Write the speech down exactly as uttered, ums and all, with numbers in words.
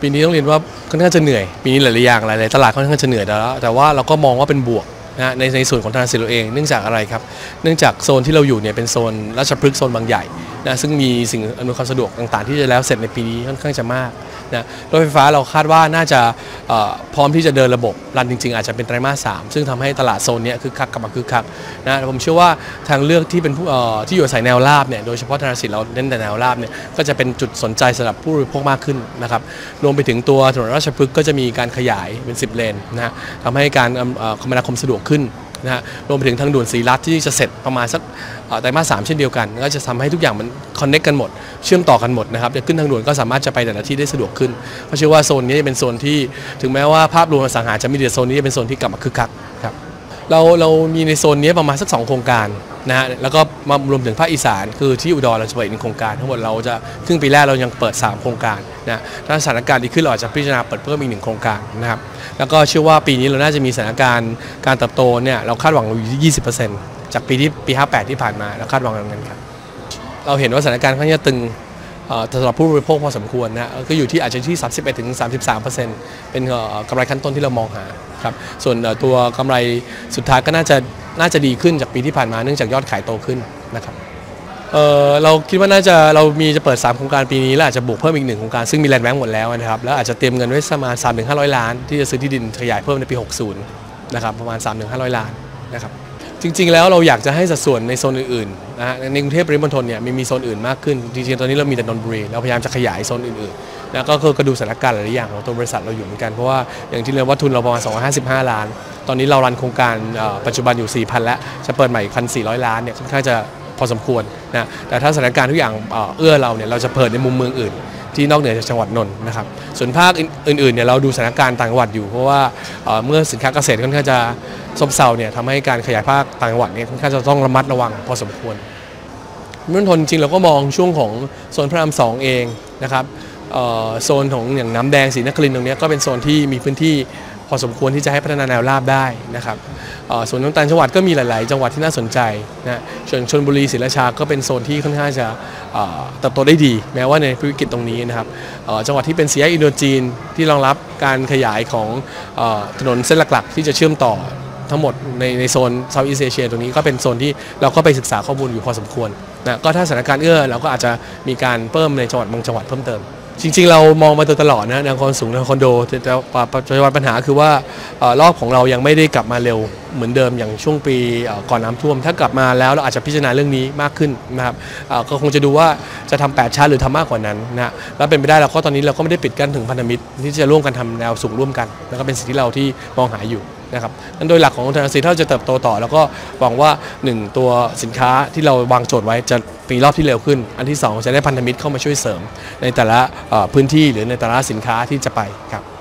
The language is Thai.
ปีนี้ต้องเรียนว่าค่อนข้างจะเหนื่อยปีนี้หลายๆอย่างหลายๆตลาดค่อนข้างจะเหนื่อยแล้วแต่ว่าเราก็มองว่าเป็นบวกนะในในส่วนของธนาคารเราเองเนื่องจากอะไรครับเนื่องจากโซนที่เราอยู่เนี่ยเป็นโซนราชพฤกษ์โซนบางใหญ่นะซึ่งมีสิ่งอำนวยความสะดวกต่างๆที่จะแล้วเสร็จในปีนี้ค่อนข้างจะมากนะรถไฟฟ้าเราคาดว่าน่าจะพร้อมที่จะเดินระบบรันจริงๆอาจจะเป็นไตรมาสสามซึ่งทำให้ตลาดโซนนี้คือคักกลับมาคือคักนะผมเชื่อว่าทางเลือกที่เป็นผู้ที่อยู่อาศัยแนวราบเนี่ยโดยเฉพาะธนาคารเราเน้นแต่แนวราบเนี่ยก็จะเป็นจุดสนใจสำหรับผู้บริโภคมากขึ้นนะครับรวมไปถึงตัวถนนราชพฤกษ์ก็จะมีการขยายเป็นสิบเลนนะฮะทำให้การคมนาคมสะดวกขึ้นนะฮะรวมไปถึงทางด่วนศรีรัตน์ที่จะเสร็จประมาณสักไตรมาสสามเช่นเดียวกันก็จะทำให้ทุกอย่างมันคอนเนคกันหมดเชื่อมต่อกันหมดนะครับจะขึ้นทางด่วนก็สามารถจะไปแต่ละที่ได้สะดวกขึ้นเพราะเชื่อว่าโซนนี้จะเป็นโซนที่ถึงแม้ว่าภาพรวมอสังหาจะมีแต่โซนนี้จะเป็นโซนที่กลับมาคึกคักครับเราเรามีในโซนนี้ประมาณสักสองโครงการนะฮะแล้วก็มารวมถึงภาคอีสานคือที่อุดรเราจะเปิดอีกโครงการทั้งหมดเราจะครึ่งปีแรกเรายังเปิดสามโครงการนะถ้าสถานการณ์ดีขึ้นเราอาจจะพิจารณาเปิดเพิ่มอีกหนึ่งโครงการนะครับแล้วก็เชื่อว่าปีนี้เราน่าจะมีสถานการณ์การเติบโตเนี่ยเราคาดหวังอยู่ที่ ยี่สิบเปอร์เซ็นต์ จากปีที่ปีห้าแปดที่ผ่านมาเราคาดหวังอย่างนั้นครับเราเห็นว่าสถานการณ์ค่อนข้างจะตึงสำหรับผู้บริโภคพอสมควรนะก็อยู่ที่อาจจะที่ สามสิบเอ็ดถึงสามสิบสามเปอร์เซ็นต์ เป็นกำไรขั้นต้นที่เรามองหาครับส่วนตัวกำไรสุดท้ายก็น่าจะน่าจะดีขึ้นจากปีที่ผ่านมาเนื่องจากยอดขายโตขึ้นนะครับเออเราคิดว่าน่าจะเรามีจะเปิดสามโครงการปีนี้แล้วอาจจะบวกเพิ่มอีกหนึ่งโครงการซึ่งมีแลนด์แบงก์หมดแล้วนะครับแล้วอาจจะเตรียมเงินไว้ประมาณ สามถึงห้าร้อย ล้านที่จะซื้อที่ดินขยายเพิ่มในปีหกสิบนะครับประมาณ สามถึงห้าร้อย ล้านนะครับจริงๆแล้วเราอยากจะให้สัดส่วนในโซนอื่นๆนะในกรุงเทพปริมณฑลเนี่ยมีมีโซนอื่นมากขึ้นจริงๆตอนนี้เรามีแต่นนทบุรีเราพยายามจะขยายโซนอื่นๆนะก็คือกระดูสถานการณ์หลายอย่างของตัวบริษัทเราอยู่เหมือนกันเพราะว่าอย่างที่เรียกว่าทุนเราประมาณสองร้อยห้าสิบห้าล้านตอนนี้เรารันโครงการปัจจุบันอยู่ สี่พัน แล้วจะเปิดใหม่อีก หนึ่งพันสี่ร้อย ล้านเนี่ยค่อนข้างจะพอสมควรนะแต่ถ้าสถานการณ์ทุกอย่างเอื้อเราเนี่ยเราจะเปิดในมุมเมืองอื่นที่นอกเหนือจากจังหวัดนนท์นะครับส่วนภาคอื่นๆเนี่ยเราดูสถานการณ์ต่างจังหวัดอยู่เพราะว่าเมื่อสินค้าเกษตรค่อนข้างจะซบเซาเนี่ยทำให้การขยายภาคต่างจังหวัดเนี่ยค่อนข้างจะต้องระมัดระวังพอสมควรมณฑลจริงเราก็มองช่วงของโซนพระรามสองเองนะครับโซนของอย่างน้ำแดงศรีนครินทร์ตรงนี้ก็เป็นโซนที่มีพื้นที่พอสมควรที่จะให้พัฒนาแนวราบได้นะครับส่วนต่างจังหวัดก็มีหลายๆจังหวัดที่น่าสนใจนะส่วนชลบุรีศรีราชาก็เป็นโซนที่ค่อนข้างจะเติบโตได้ดีแม้ว่าในวิกฤตตรงนี้นะครับจังหวัดที่เป็นสี่แยกอินโดจีนที่รองรับการขยายของถนนเส้นหลักๆที่จะเชื่อมต่อทั้งหมดในในโซนเซาท์อีสต์เอเชียตรงนี้ก็เป็นโซนที่เราก็ไปศึกษาข้อมูลอยู่พอสมควรนะก็ถ้าสถานการณ์เอื้อเราก็อาจจะมีการเพิ่มในจังหวัดบางจังหวัดเพิ่มเติมจริงๆเรามองมาตลอดนะแนวคอนสูงแนวคอนโดแต่ปัจจุบันปัญหาคือว่ารอบของเรายังไม่ได้กลับมาเร็วเหมือนเดิมอย่างช่วงปีก่อนน้ำท่วมถ้ากลับมาแล้วเราอาจจะพิจารณาเรื่องนี้มากขึ้นนะครับก็คงจะดูว่าจะทำแปดชั้นหรือทำมากกว่านั้นนะแล้วเป็นไปได้เราก็ตอนนี้เราก็ไม่ได้ปิดกั้นถึงพันธมิตรที่จะร่วมกันทำแนวสูงร่วมกันแล้วก็เป็นสิ่งที่เราที่มองหาอยู่นะครับนั้นโดยหลักของธนาคารถ้าจะเติบโตต่อแล้วก็หวังว่าหนึ่งตัวสินค้าที่เราวางโจทย์ไว้จะมีรอบที่เร็วขึ้นอันที่สองจะได้พันธมิตรเข้ามาช่วยเสริมในแต่ละพื้นที่หรือในแต่ละสินค้าที่จะไปครับ